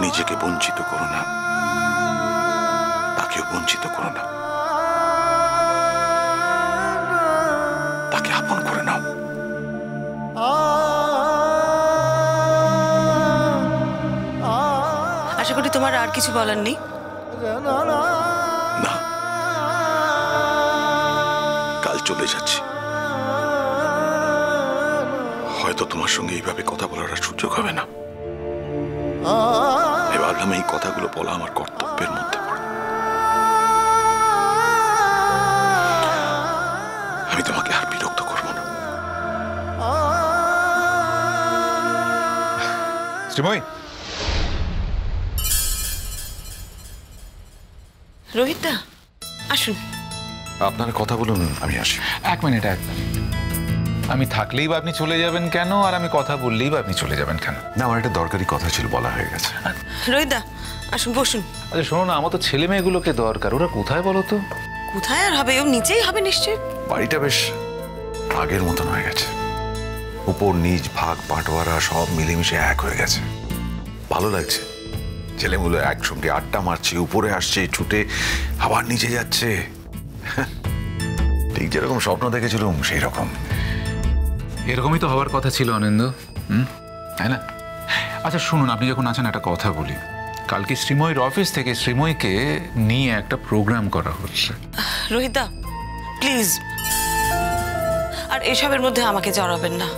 নিজেকে বঞ্চিত করো না, তাকেও বঞ্চিত করো না, তাকে আপন করে নাও। আশা করি তোমার আর কিছু বলার নেই। না, কাল চলে যাচ্ছি, হয়তো তোমার সঙ্গে এইভাবে কথা বলার আর সুযোগ হবে না। এবার আমি এই কথাগুলো বলা আমার কর্তব্যের মধ্যে পড়ে। আমি তোমাকে আর বিরক্ত করব না। শ্রীময়ী, রোহিতদা আসুন। আপনারা কথা বলুন, আমি আসি। এক মিনিট। আমি থাকলেই বা আপনি চলে যাবেন কেন, আর আমি কথা বললেই বা আপনি চলে যাবেন কেন? না, আমার একটা দরকারি কথা ছিল, বলা হয়ে গেছে। রোহিতদা আসুন, বসুন। আচ্ছা শোনো না, আমার তো ছেলে মেয়েগুলোকে দরকার। ওরা কোথায় বলো তো? কোথায় আর হবে, ও নিচেই হবে নিশ্চয়ই। বাড়িটা বেশ আগের মতন হয়ে গেছে, উপর নিচ ভাগ বাঁটোয়ারা সব মিলেমিশে এক হয়ে গেছে। ভালো লাগছে, ছেলেগুলো একসঙ্গে আড্ডা মারছে, উপরে আসছে ছুটে, আবার নিচে যাচ্ছে। ঠিক যেরকম স্বপ্ন দেখেছিলাম সেই রকম। এরকমই তো হওয়ার কথা ছিল অনিন্দ, তাই না? আচ্ছা শুনুন, আপনি যখন আছেন একটা কথা বলি। কালকে শ্রীময়ীর অফিস থেকে শ্রীময়ীকে নিয়ে একটা প্রোগ্রাম করা হচ্ছে। রোহিতদা প্লিজ, আর এসবের মধ্যে আমাকে জড়াবেন না।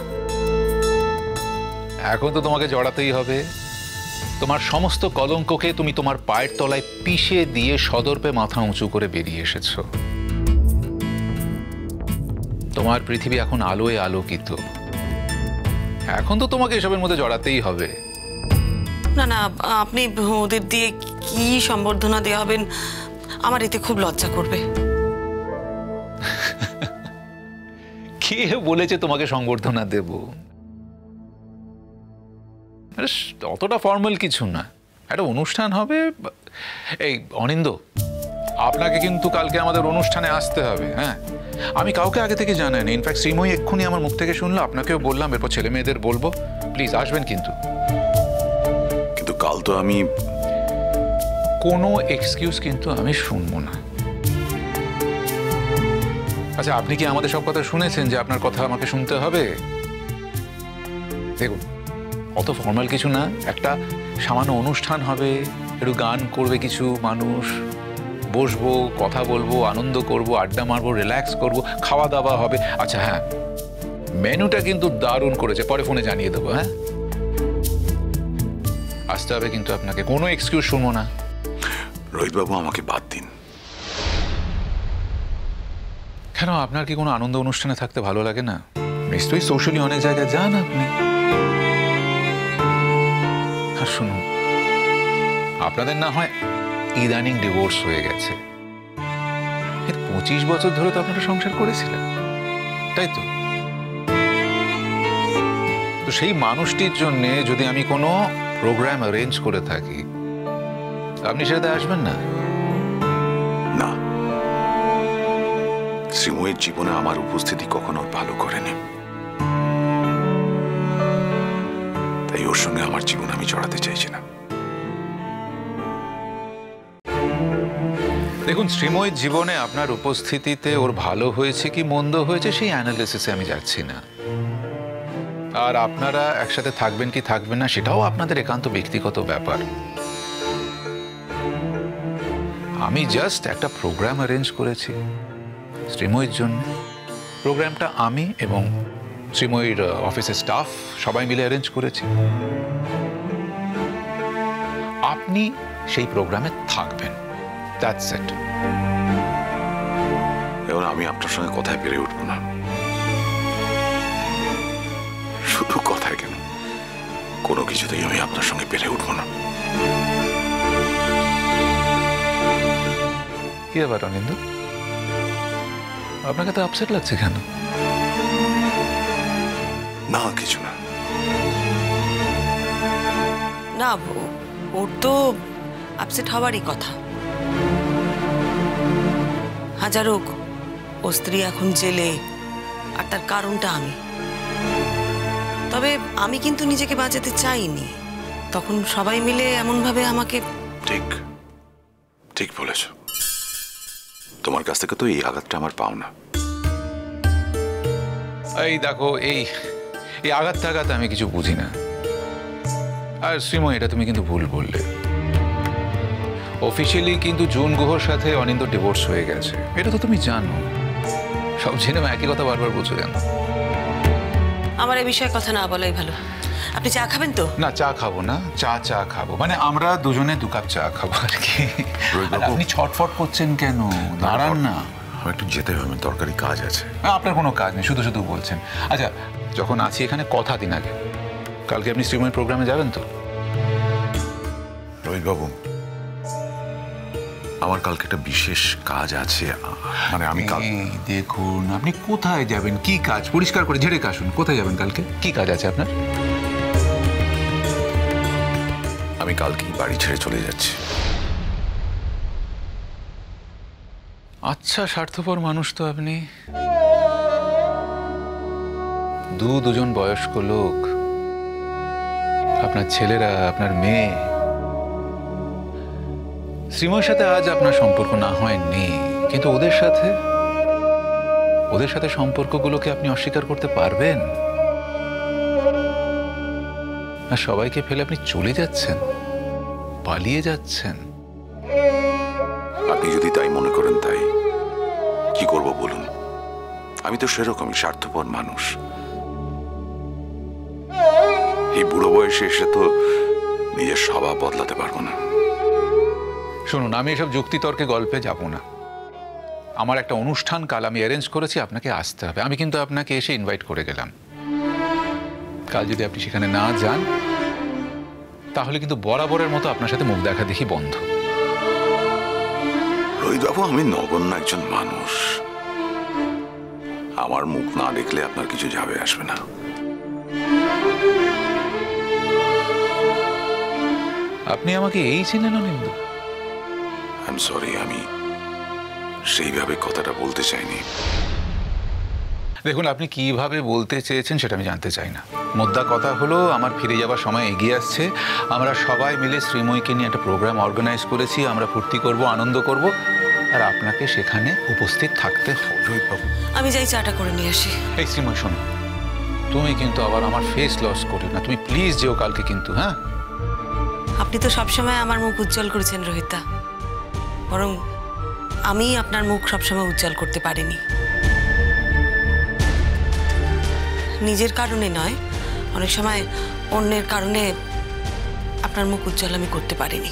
এখন তো তোমাকে জড়াতেই হবে। তোমার সমস্ত কলঙ্ককে তুমি তোমার পায়ের তলায় পিষে দিয়ে সদর্পে মাথা উঁচু করে বেরিয়ে এসেছো। তোমার পৃথিবী এখন আলোয় আলোকিত। এখন তো তোমাকে এসবের মধ্যে জড়াতেই হবে। না না, আপনি ওদের দিয়ে কি সম্বর্ধনা দেওয়া হবেন, আমার এতে খুব লজ্জা করবে। কে বলেছে তোমাকে সংবর্ধনা দেব? অতটা ফর্মাল কিছু না, একটা অনুষ্ঠান হবে। এই অনিন্দ, আপনাকে কিন্তু কালকে আমাদের অনুষ্ঠানে আসতে হবে। হ্যাঁ, আমি কাউকে আগে থেকে জানাইনি। ইনফ্যাক্ট শ্রীময়ী এক্ষুনি আমার মুখ থেকে শুনলো, আপনাকেও বললাম, এরপর ছেলে মেয়েদের বলবো। প্লিজ আসবেন কিন্তু। কিন্তু কাল তো আমি কোনো এক্সকিউজ কিন্তু আমি শুনবো না। আচ্ছা, আপনি কি আমাদের সব কথা শুনেছেন যে আপনার কথা আমাকে শুনতে হবে? দেখুন, অত ফর্মাল কিছু না, একটা সামান্য অনুষ্ঠান হবে, একটু গান করবে কিছু মানুষ, বসবো, কথা বলবো, আনন্দ করব, আড্ডা মারবো, রিল্যাক্স করব, খাওয়া দাওয়া হবে। আচ্ছা হ্যাঁ, মেনুটা কিন্তু দারুণ করেছে, পরে ফোনে জানিয়ে দেবো। হ্যাঁ, আসতে হবে কিন্তু আপনাকে, কোনো এক্সকিউজ শুনবো না। রোহিতবাবু, আমাকে বাদ দিন। কেন, আপনার কি কোনো আনন্দ অনুষ্ঠানে থাকতে ভালো লাগে না? নিশ্চয়ই সোশ্যালি অনেক জায়গায় যান আপনি। আর শুনুন, আপনাদের না হয় ইদানিং ডিভোর্স হয়ে গেছে, 25 বছর ধরে তো আপনারা সংসার করেছিলেন, তাই তো? তো সেই মানুষটির জন্য যদি আমি কোনো প্রোগ্রাম অ্যারেঞ্জ করে থাকি, আপনি সেটাতে আসবেন না? না, শ্রীময়ীর জীবনে আমার উপস্থিতি কখনো ভালো করেনি, তাই ওর সঙ্গে আমার জীবন আমি জড়াতে চাইছি না। দেখুন, শ্রীময়ীর জীবনে আপনার উপস্থিতিতে ওর ভালো হয়েছে কি মন্দ হয়েছে সেই অ্যানালিসিসে আমি যাচ্ছি না। আর আপনারা একসাথে থাকবেন কি থাকবেন না সেটাও আপনাদের একান্ত ব্যক্তিগত ব্যাপার। আমি জাস্ট একটা প্রোগ্রাম অ্যারেঞ্জ করেছি শ্রীময়ীর জন্য। প্রোগ্রামটা আমি এবং শ্রীময়ীর অফিসের স্টাফ সবাই মিলে অ্যারেঞ্জ করেছি। আপনি সেই প্রোগ্রামে থাকবেন, দ্যাটস ইট। এখন আমি আপনার সঙ্গে কথায় পেরে উঠবো না। শুধু কথায় কেন, কোনো কিছুতেই আমি আপনার সঙ্গে পেরে উঠবো না। কি ব্যাপার অনিন্দ, আপনাকে তো আপসেট লাগছে কেন? না, কিছু না। না, ওর তো আপসেট হওয়ারই কথা। হাজার হোক, ও স্ত্রী এখন জেলে, আর তার কারণটা আমি। তবে আমি কিন্তু নিজেকে বাঁচাতে চাইনি। তখন সবাই মিলে এমনভাবে আমাকে। ঠিক ঠিক বলেছ। তোমার কাছ থেকে তো এই আঘাতটা আমার পাও না। এই দেখো, এই এই আঘাত টাঘাত আমি কিছু বুঝি না। আর শ্রীময়, এটা তুমি কিন্তু ভুল বললে। অফিসিয়ালি কিন্তু জুন গুহর সাথে অনিন্দ ডিভোর্স হয়ে গেছে, এটা তো তুমি জানো। সব জেনে একই কথা বারবার বলছো কেন? আমার এই বিষয়ে কথা না বলাই ভালো। আপনি চা খাবেন তো? না, চা খাবো না। চা খাবো মানে আমরা দুজনে 2 কাপ চা খাবো আর কি। আর আপনি ছটফট করছেন কেন? দাঁড়ান না। আমার একটু যেতে হবে, দরকারি কাজ আছে। আপনার কোনো কাজ নেই, শুধু শুধু বলছেন। আচ্ছা, যখন আছি এখানে কথা দিন আগে, কালকে আপনি শ্রীময় প্রোগ্রামে যাবেন তো? রোহিত বাবু, আমার কালকে একটা বিশেষ কাজ আছে। মানে আমি কাল দেখুন, আপনি কোথায় যাবেন? কি কাজ? পরিষ্কার করে ঝেড়ে কাশুন। কোথায় যাবেন কালকে? কি কাজ আছে আপনার? আমি কালকেই বাড়ি ছেড়ে চলে যাচ্ছি। আচ্ছা, স্বার্থপর মানুষ তো আপনি। দুজন বয়স্ক লোক, আপনার ছেলেরা, আপনার মেয়ে। শ্রীময়ের সাথে আজ আপনার সম্পর্ক না হয় নেই, কিন্তু ওদের সাথে সম্পর্কগুলোকে আপনি অস্বীকার করতে পারবেন? আর সবাইকে ফেলে আপনি চলে যাচ্ছেন, পালিয়ে যাচ্ছেন। আপনি যদি তাই মনে করেন, তাই কি করব বলুন? আমি তো সেরকমই স্বার্থপর মানুষ। এই বুড়ো বয়সে এসে তো নিজের স্বভাব বদলাতে পারবো না। শুনুন, আমি এসব যুক্তিতর্কে গল্পে যাব না। আমার একটা অনুষ্ঠান কাল আমি অ্যারেঞ্জ করেছি, আপনাকে আসতে হবে। আমি কিন্তু আপনাকে এসে ইনভাইট করে গেলাম। কাল যদি আপনি সেখানে না যান, তাহলে কিন্তু বরাবরের মতো আপনার সাথে মুখ দেখা দেখি বন্ধ। রোহিত বাবু, আমি নগণ্য একজন মানুষ। আমার মুখ না দেখলে আপনার কিছু যাবে আসবে না। আপনি আমাকে এই চিনেন অনিন্দ? আই এম সরি, আমি সেইভাবে কথাটা বলতে চাইনি। দেখুন, আপনি কিভাবে বলতে চেয়েছেন সেটা আমি জানতে চাই না। মোদ্দা কথা হলো, আমার ফিরে যাওয়ার সময় এগিয়ে আসছে। আমরা সবাই মিলে শ্রীময়ীকে নিয়ে একটা প্রোগ্রাম অর্গানাইজ করেছি। আমরা ফুর্তি করব, আনন্দ করব, আর আপনাকে সেখানে উপস্থিত থাকতে হবে। রোহিত বাবু, আমি যাই চাটা করে নিয়ে আসি। এই শ্রীময়, শোনো, তুমি কিন্তু আবার আমার ফেস লস করি না। তুমি প্লিজ যেও কালকে কিন্তু। হ্যাঁ, আপনি তো সবসময় আমার মুখ উজ্জ্বল করেছেন রোহিতা, বরং আমি আপনার মুখ সবসময় উজ্জ্বল করতে পারিনি। নিজের কারণে নয়, অনেক সময় অন্যের কারণে আপনার মুখ উজ্জ্বল আমি করতে পারিনি।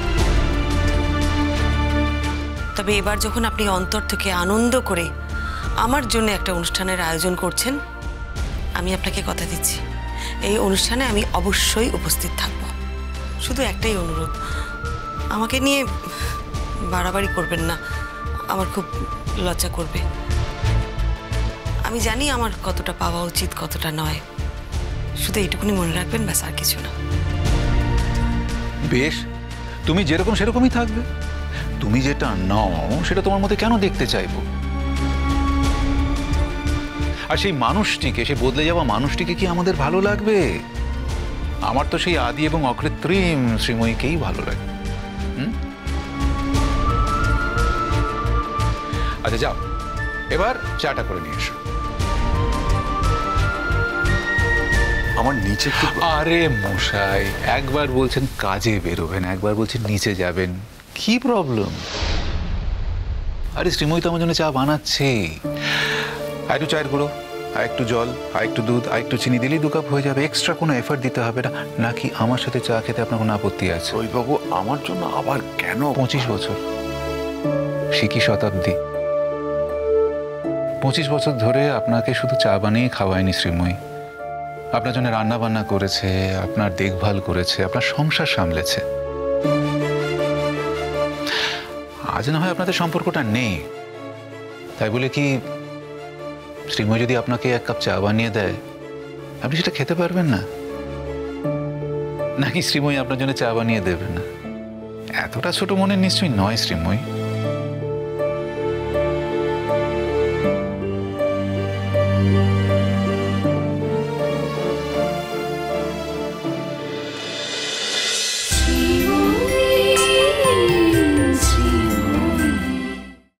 তবে এবার যখন আপনি অন্তর থেকে আনন্দ করে আমার জন্য একটা অনুষ্ঠানের আয়োজন করছেন, আমি আপনাকে কথা দিচ্ছি, এই অনুষ্ঠানে আমি অবশ্যই উপস্থিত থাকব। শুধু একটাই অনুরোধ, আমাকে নিয়ে বাড়াবাড়ি করবেন না, আমার খুব লজ্জা করবে। আমি জানি আমার কতটা পাওয়া উচিত, কতটা নয়। শুধু এইটুকুনি মনে রাখবেন, ব্যাস, আর কিছু না। বেশ, তুমি যেরকম সেরকমই থাকবে। তুমি যেটা নাও সেটা তোমার মধ্যে কেন দেখতে চাইবো? আর সেই মানুষটিকে, সেই বদলে যাওয়া মানুষটিকে কি আমাদের ভালো লাগবে? আমার তো সেই আদি এবং অকৃত্রিম শ্রীময়ীকেই ভালো লাগে। আচ্ছা, যাও, এবার চাটা করে নিয়ে এসো। আমার নিচে একটু। আরে মশাই, একবার বলছেন কাজে বেরোবেন, একবার বলছেন নিচে যাবেন, কি প্রবলেম? আরে শ্রীময়ী তো আমার জন্য চা বানাচ্ছে। আর একটু চায়ের গুঁড়ো, আর একটু জল, আর একটু দুধ, আর একটু চিনি দিলেই 2 কাপ হয়ে যাবে। এক্সট্রা কোনো এফর্ট দিতে হবে না। নাকি আমার সাথে চা খেতে আপনার কোনো আপত্তি আছে? রোহিত বাবু, আমার জন্য আবার কেন? 25 বছর, সে কি শতাব্দী! 25 বছর ধরে আপনাকে শুধু চা বানিয়ে খাওয়ায়নি শ্রীময়ী। আপনার জন্য রান্না বান্না করেছে, আপনার দেখভাল করেছে, আপনার সংসার সামলেছে। আজ না হয় আপনাদের সম্পর্কটা নেই, তাই বলে কি শ্রীময়ী যদি আপনাকে 1 কাপ চা বানিয়ে দেয়, আপনি সেটা খেতে পারবেন না? নাকি শ্রীময়ী আপনার জন্য চা বানিয়ে দেবে না? এতটা ছোট মনের নিশ্চয়ই নয় শ্রীময়ী।